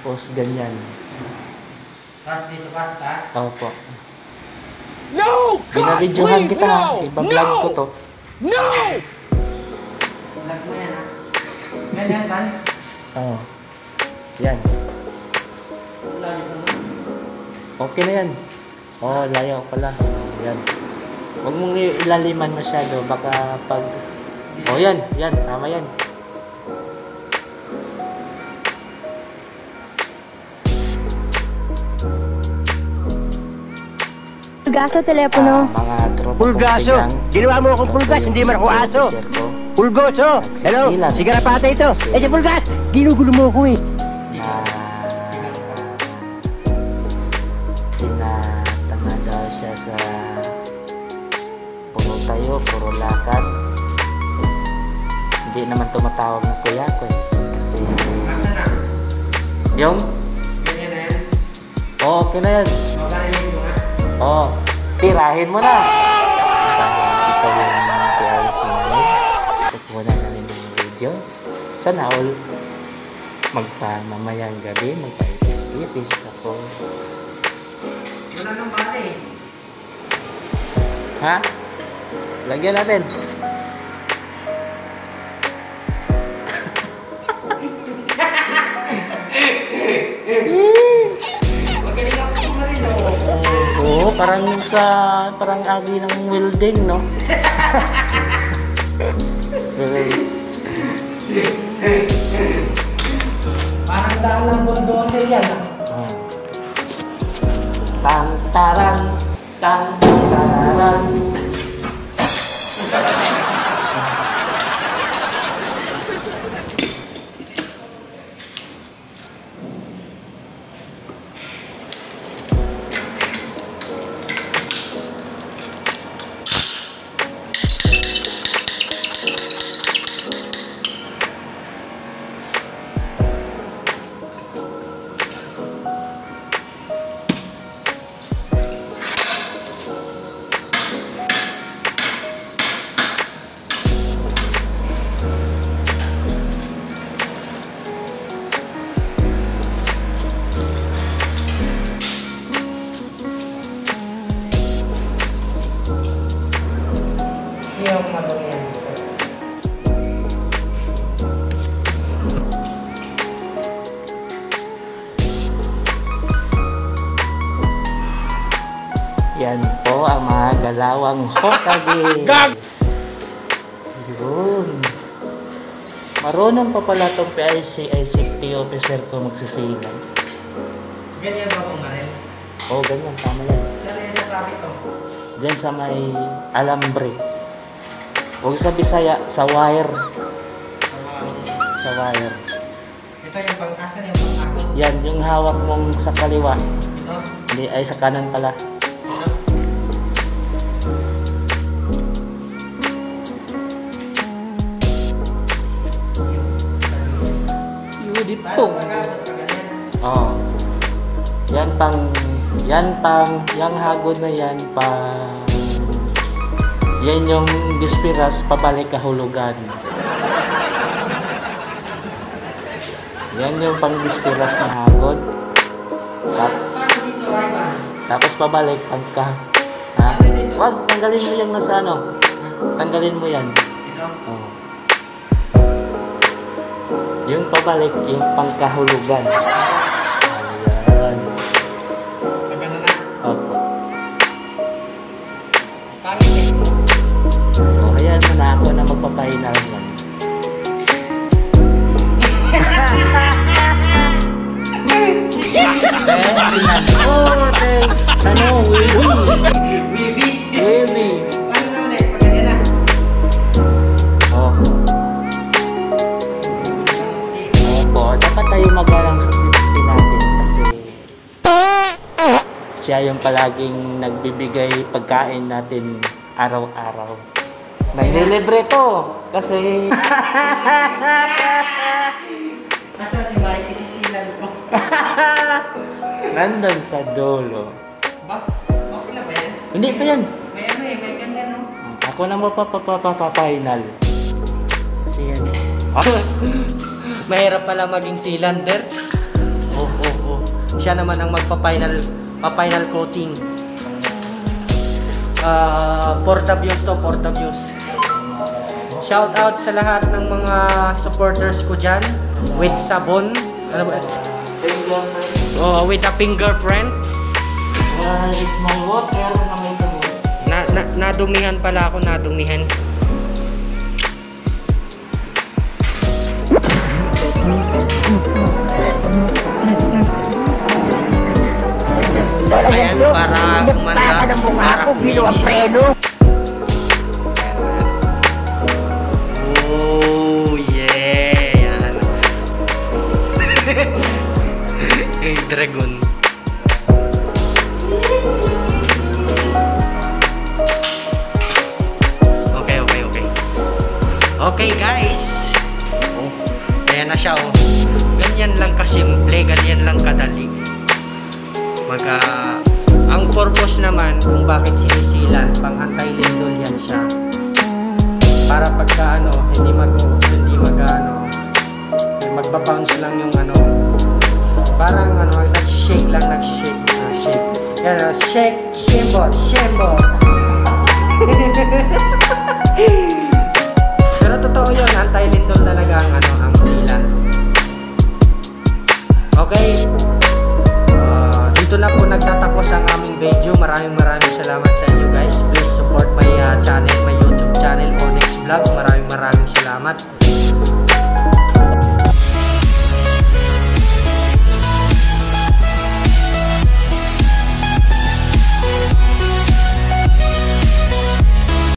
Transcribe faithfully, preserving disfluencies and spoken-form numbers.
Tapos ganyan. Pas dito, pas, tas. Opo. No! God, Binabidyohan please, kita ha. no! Iba-vlog ko to. No! Vlog mo yan, ha? Yan, yan, Vance. Oo. Yan. Layo naman. Okay na yan. Oh, layo pala. Yan. Huwag mong ilaliman masyado. Baka pag... Oh, yan. Yan. Tama yan. Pulgaso, telepono. Ah, mga tropa Pulgaso! Ginawa mo akong pulgas, hindi man ako aso! Pulgoso! Hello! Sigarapata ito! Eh si Pulgas! Ginugulo mo ako eh! Na... Tinatanga daw siya sa... Puro tayo, puro lakad. Hindi naman tumatawag na kuya ko eh. Kasi... Asa na? Yung? Ganyan na yan. Oh, okay na yan. Mabarinig mo nga. Oh, tirahin mo na. Baka ikaw yung tirahin si nanay. Kukuha na namin yung video. Sana all magpamamayang gabi, magpaipis-ipis ako. Wala nang bata eh. Ha? Lagyan natin. Magaling ako kumarin, oh. Oo, parang sa parang agi ng welding, no? Parang daan ng bulldozer yan, ah. Oh. Tang taran, tang taran. Yung madumi yan. Yan po ang mga galawang Hokage. Gag! Yun. Marunong pa pala itong P I C I safety officer ko magsisilang. Ganyan ba kumarin? Oo, ganyan. Tama yan. Saan yan sasabi to? Diyan sa may alambre. Huwag sa Bisaya, sa wire. Sa wire. Ito yung pang-asan yung pang-ako. Yan, yung hawak mong sa kaliwa. Ito? Hindi, ay sa kanan pala. Ito? Beautiful. Pag-abot pa ganyan. Oo. Yan pang, yan pang, yung hagod na yan pang, yan yung dispiras pabalik kahulugan. Yan yung pang dispiras na hagod. Tap, Paano dito, Ivan? tapos pabalik pagka, ha? Wag, tanggalin mo yung nasa ano. Tanggalin mo yan. Ito? Oo. Yung pabalik, yung pangkahulugan. Ayan. Pagano na? Opo. Pangit eh. O, ayan mo na ako na magpapahinal mo. Eh, sinan ko, te. Ano, wavy. Baby! Wavy. Paano na ulit? Pag ganyan na. Oh. Opo, dapat tayo magalang sa safety natin kasi siya yung palaging nagbibigay pagkain natin araw-araw. Naglilibre to kasi Nasaan si Mike? Isisilan ko. nandun sa dulo. Ba? Okay na ba yan? Hindi pa yan. May ano eh, may ganyan no? Ako na mapapapapapapainal. Kasi yan. Mahirap pala maging sealander. Oo. Siya naman ang magpa-final pa-final coating. Uh, for the views to, for the views. Shout out sa lahat ng mga supporters ko dyan with sabon. Ano ba? Oh, with a fingerprint. Uh, it's my water na may sabon. Na, na, nadumihan pala ako, nadumihan. Ayan, para kumanda, para kuminis. Oh, yeah! Yan. Hey, dragon. Okay, okay, okay. Okay, guys. Oh, ayan na siya, oh. Ganyan lang kasimple, ganyan lang kadali. Maga, ang purpose naman kung bakit sinisilan, pang anti-lindol yan siya. Para pagka ano, hindi mag hindi mag ano, magba-bounce lang yung ano. Parang ano, nag-shake lang, nag-shake, uh, shake. Yan, uh, shake, shimbo, shimbo. Pero totoo yun, anti-lindol talaga ang ano, ang silan. Okay. Dito na po nagtatapos ang aming video. Maraming maraming salamat sa inyo.